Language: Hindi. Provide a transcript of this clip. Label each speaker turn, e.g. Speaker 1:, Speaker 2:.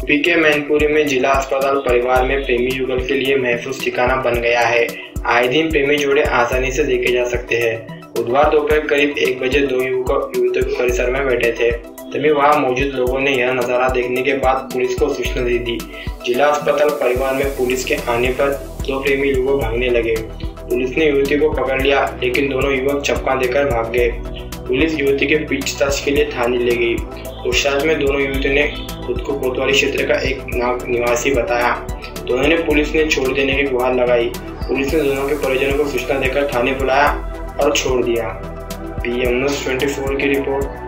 Speaker 1: यूपी के मैनपुरी में जिला अस्पताल परिवार में प्रेमी युगल के लिए महफूज ठिकाना बन गया है। आए दिन प्रेमी जोड़े आसानी से देखे जा सकते हैं। बुधवार दोपहर करीब 1 बजे 2 युवक युवती परिसर में बैठे थे, तभी वहां मौजूद लोगों ने यह नजारा देखने के बाद पुलिस को सूचना दे दी। जिला अस्पताल परिवार में पुलिस के आने पर 2 प्रेमी युवक भागने लगे। पुलिस ने युवती को पकड़ लिया, लेकिन दोनों युवक चप्पा देकर भाग गए। पुलिस युवती के पूछताछ के लिए थाने ले गई। पूछताछ में दोनों युवतियों ने खुद को कोतवाली क्षेत्र का एक निवासी बताया। दोनों ने पुलिस ने छोड़ देने की गुहार लगाई। पुलिस ने दोनों के परिजनों को सूचना देकर थाने बुलाया और छोड़ दिया। PM News 24 की रिपोर्ट।